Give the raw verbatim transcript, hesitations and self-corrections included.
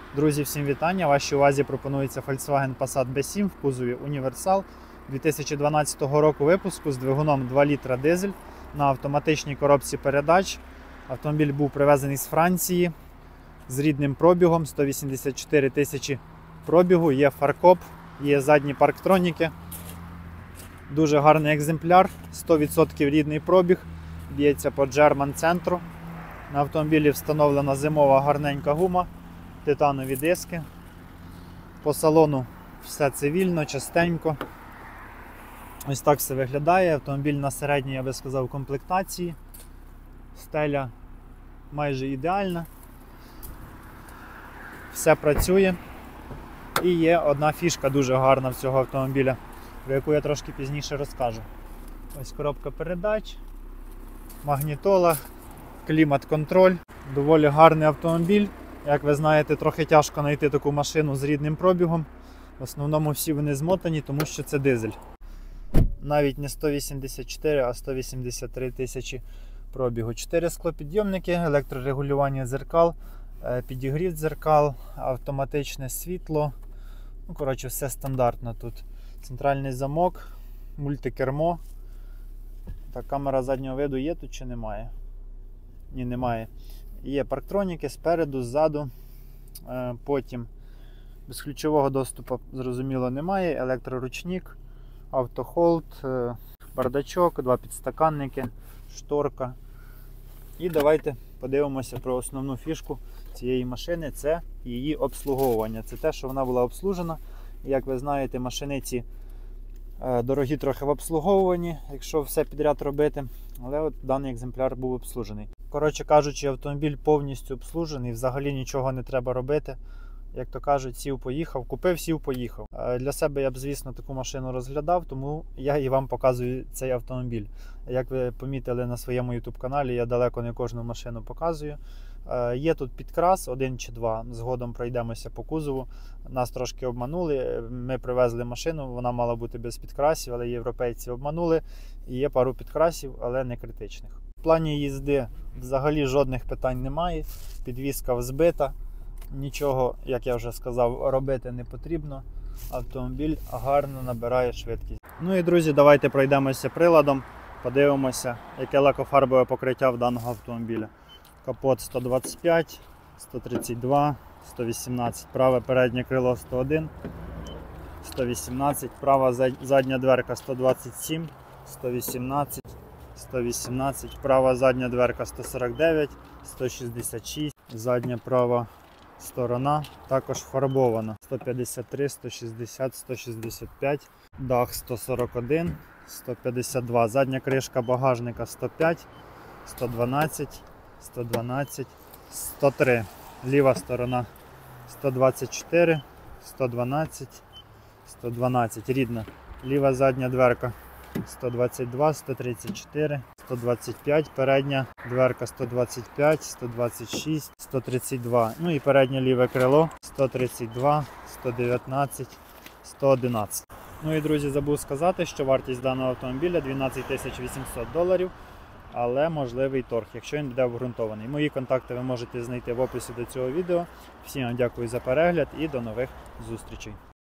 Друзі, всім вітання! Вашій увазі пропонується Volkswagen Passat бі сім в кузові Універсал дві тисячі дванадцятого року випуску з двигуном два літра дизель на автоматичній коробці передач. Автомобіль був привезений з Франції з рідним пробігом, сто вісімдесят чотири тисячі пробігу, є фаркоп, є задні парктроніки. Дуже гарний екземпляр, сто відсотків рідний пробіг, б'ється по German центру. На автомобілі встановлена зимова гарненька гума, титанові диски. По салону все цивільно, частенько. Ось так все виглядає. Автомобіль на середній, я би сказав, комплектації. Стеля майже ідеальна. Все працює. І є одна фішка дуже гарна в цього автомобіля, про яку я трошки пізніше розкажу. Ось коробка передач, магнітола, клімат-контроль. Доволі гарний автомобіль. Як ви знаєте, трохи тяжко знайти таку машину з рідним пробігом. В основному всі вони змотані, тому що це дизель. Навіть не сто вісімдесят чотири, а сто вісімдесят три тисячі пробігу. чотири склопідйомники, електрорегулювання дзеркал, підігрів дзеркал, автоматичне світло. Ну, коротше, все стандартно тут. Центральний замок, мультикермо. Так, камера заднього виду є тут чи немає? Ні, немає. Є парктроніки спереду, ззаду. Потім безключового доступу, зрозуміло, немає. Електроручник, автохолд, бардачок, два підстаканники, шторка. І давайте подивимося про основну фішку цієї машини. Це її обслуговування. Це те, що вона була обслужена. Як ви знаєте, машини ці дорогі трохи в обслуговуванні, якщо все підряд робити. Але от даний екземпляр був обслужений. Коротше кажучи, автомобіль повністю обслужений, взагалі нічого не треба робити. Як то кажуть, сів, поїхав, купив, сів, поїхав. Для себе я б, звісно, таку машину розглядав, тому я і вам показую цей автомобіль. Як ви помітили на своєму ютуб-каналі, я далеко не кожну машину показую. Є тут підкрас, один чи два, згодом пройдемося по кузову. Нас трошки обманули, ми привезли машину, вона мала бути без підкрасів, але європейці обманули. І є пару підкрасів, але не критичних. В плані їзди взагалі жодних питань немає, підвізка взбита. Нічого, як я вже сказав, робити не потрібно. Автомобіль гарно набирає швидкість. Ну і, друзі, давайте пройдемося приладом, подивимося, яке лакофарбове покриття в даного автомобіля. Капот сто двадцять п'ять, сто тридцять два, сто вісімнадцять, праве переднє крило сто один, сто вісімнадцять, права задня дверка сто двадцять сім, сто вісімнадцять, сто вісімнадцять, права задня дверка сто сорок дев'ять, сто шістдесят шість, задня права сторона також фарбована, сто п'ятдесят три, сто шістдесят, сто шістдесят п'ять, дах сто сорок один, сто п'ятдесят два, задня кришка багажника сто п'ять, сто дванадцять, сто дванадцять, сто три, ліва сторона сто двадцять чотири, сто дванадцять, сто дванадцять, рідна, ліва задня дверка сто двадцять два, сто тридцять чотири, сто двадцять п'ять, передня дверка сто двадцять п'ять, сто двадцять шість, сто тридцять два, ну і переднє ліве крило сто тридцять два, сто дев'ятнадцять, сто одинадцять. Ну і, друзі, забув сказати, що вартість даного автомобіля дванадцять тисяч вісімсот доларів, але можливий торг, якщо він буде обґрунтований. Мої контакти ви можете знайти в описі до цього відео. Всім вам дякую за перегляд і до нових зустрічей.